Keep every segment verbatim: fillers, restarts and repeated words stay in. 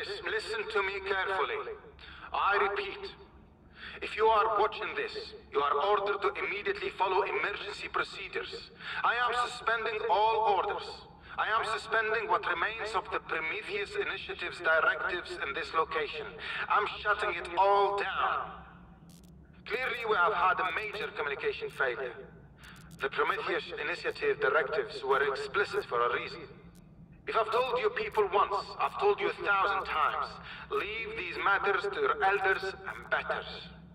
listen to me carefully. I repeat, if you are watching this, you are ordered to immediately follow emergency procedures. I am suspending all orders. I am suspending what remains of the Prometheus Initiative's directives in this location. I'm shutting it all down. Clearly, we have had a major communication failure. The Prometheus Initiative directives were explicit for a reason. If I've told you people once, I've told you a thousand times. Leave these matters to your elders and betters.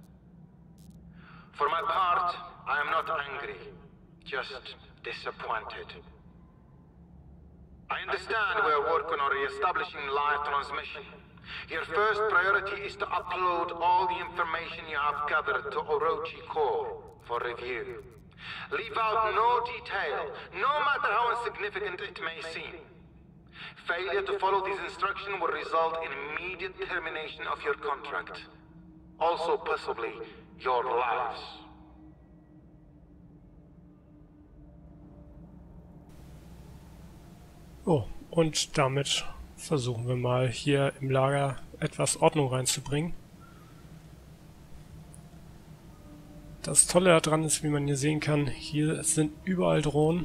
For my part, I am not angry, just disappointed. I understand we are working on re-establishing live transmission. Your first priority is to upload all the information you have gathered to Orochi Core for review. Leave out no detail, no matter how insignificant it may seem. Failure to follow these instructions will result in immediate termination of your contract. Also possibly your lives. Oh, und damit versuchen wir mal hier im Lager etwas Ordnung reinzubringen. Das Tolle daran ist, wie man hier sehen kann, hier sind überall Drohnen.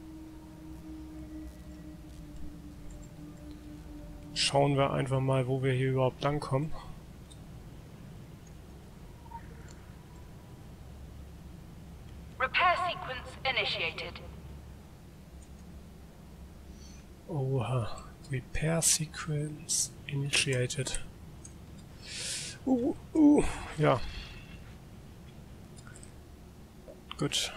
Schauen wir einfach mal, wo wir hier überhaupt langkommen. Repair sequence initiated. Oha. Repair sequence initiated. Uh, uh, ja. Gut.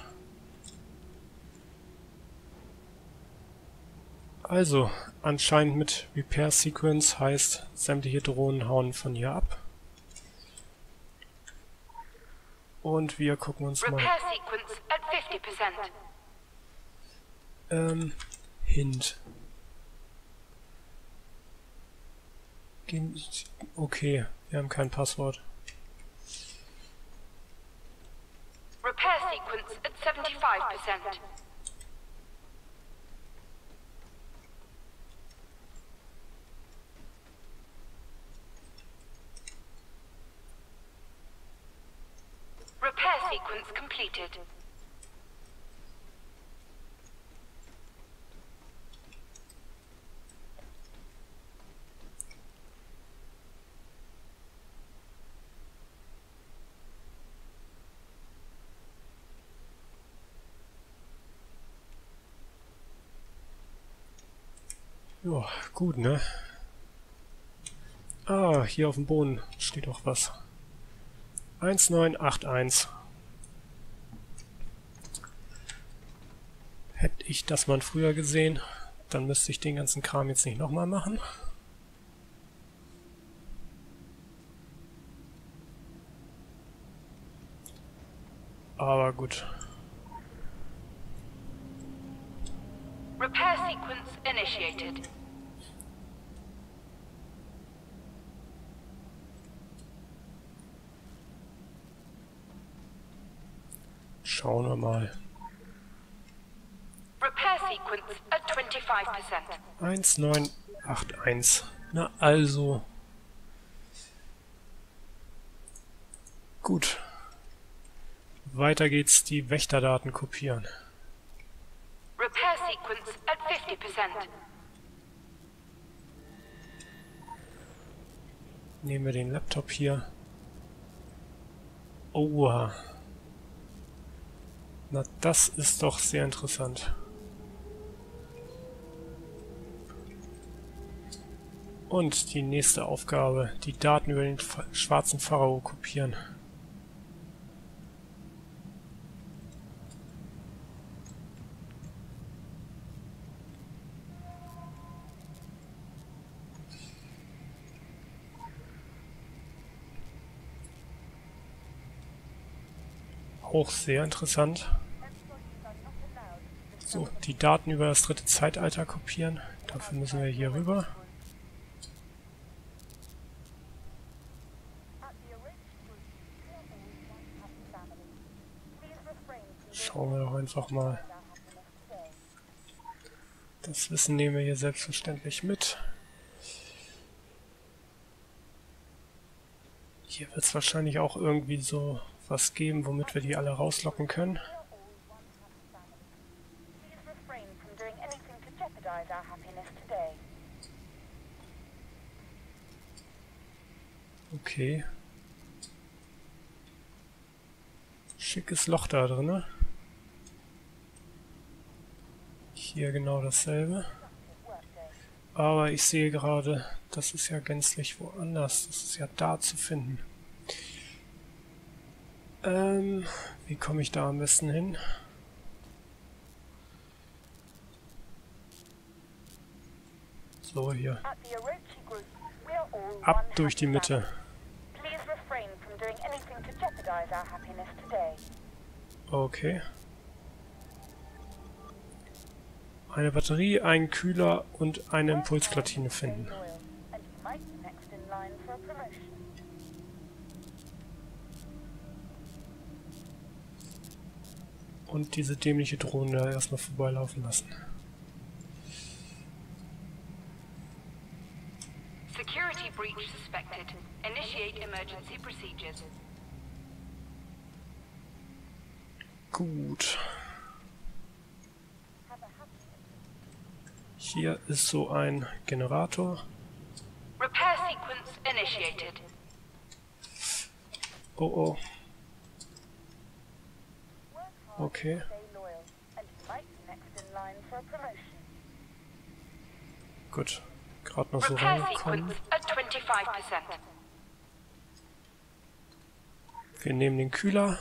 Also, anscheinend mit Repair Sequence heißt, sämtliche Drohnen hauen von hier ab. Und wir gucken uns mal... Repair sequence at fifty percent. Ähm, Hint. Okay, wir haben kein Passwort. Repair sequence at seventy-five percent. Repair sequence completed. Ja, gut, ne? Ah, hier auf dem Boden steht auch was. eins neun acht eins. Hätte ich das mal früher gesehen, dann müsste ich den ganzen Kram jetzt nicht nochmal machen. Aber gut. Repair sequence initiated. Schauen wir mal. Repair sequence at twenty-five percent. eins neun acht eins. Na also. Gut. Weiter geht's, die Wächterdaten kopieren. Repair sequence at fifty percent. Nehmen wir den Laptop hier. Oha. Na, das ist doch sehr interessant. Und die nächste Aufgabe, die Daten über den schwarzen Pharao kopieren. Auch sehr interessant. So, die Daten über das dritte Zeitalter kopieren. Dafür müssen wir hier rüber. Schauen wir doch einfach mal. Das Wissen nehmen wir hier selbstverständlich mit. Hier wird es wahrscheinlich auch irgendwie so was geben, womit wir die alle rauslocken können. Okay. Schickes Loch da drin. Hier genau dasselbe. Aber ich sehe gerade, das ist ja gänzlich woanders. Das ist ja da zu finden. Ähm, wie komme ich da am besten hin? So, hier. Ab durch die Mitte. Okay. Eine Batterie, einen Kühler und eine Impulsplatine finden. Und diese dämliche Drohne da erstmal vorbeilaufen lassen. Security breach suspected. Initiate emergency procedures. Gut. Hier ist so ein Generator. Repair sequence initiated. Oh oh. Okay. Gut. Gerade noch so Repair reingekommen. sequence at twenty-five percent. Wir nehmen den Kühler.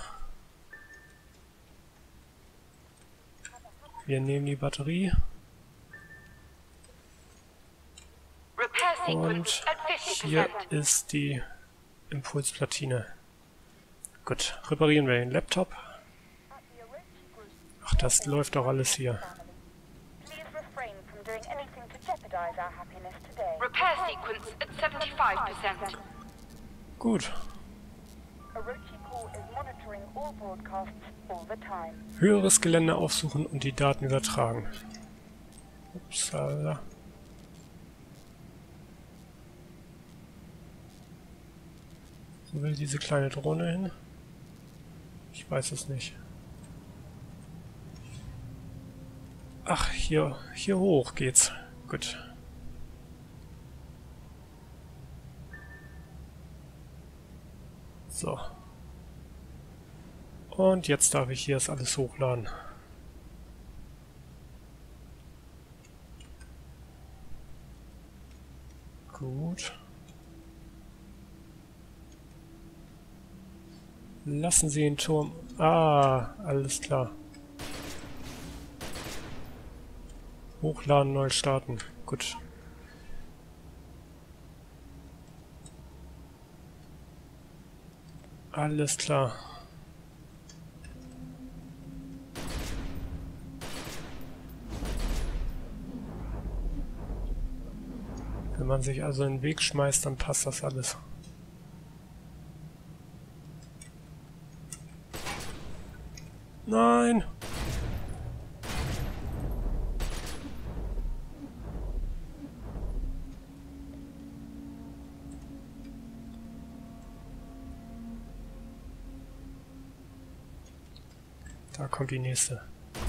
Wir nehmen die Batterie. Repair Und sequence at fifty hier percent. ist die Impulsplatine. Gut, reparieren wir den Laptop. Ach, das läuft doch alles hier. Repair sequence at seventy-five percent. Gut. Höheres Gelände aufsuchen und die Daten übertragen. Upsala. Wo will diese kleine Drohne hin? Ich weiß es nicht. Ach, hier, hier hoch geht's. Gut. So. Und jetzt darf ich hier das alles hochladen. Gut. Lassen Sie den Turm... Ah, alles klar. Hochladen, neu starten. Gut. Alles klar. Wenn man sich also in den Weg schmeißt, dann passt das alles. Nein! Da kommt die nächste.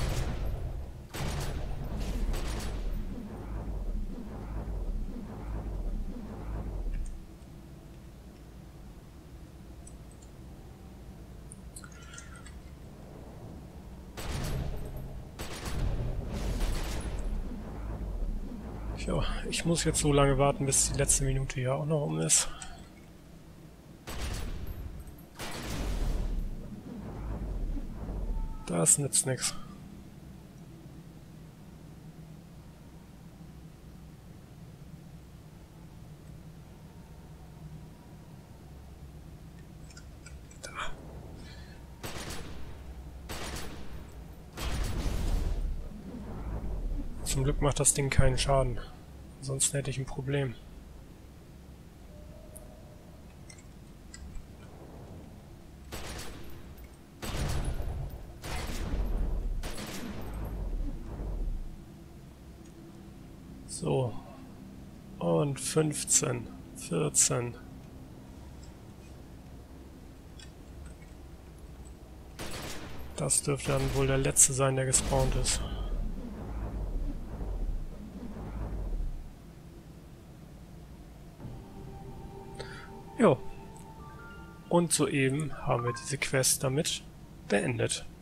Ja, ich muss jetzt so lange warten, bis die letzte Minute hier auch noch um ist. Das nützt nichts. Da. Zum Glück macht das Ding keinen Schaden. Sonst hätte ich ein Problem. So. Und fünfzehn, vierzehn. Das dürfte dann wohl der letzte sein, der gespawnt ist. Jo. Und soeben haben wir diese Quest damit beendet.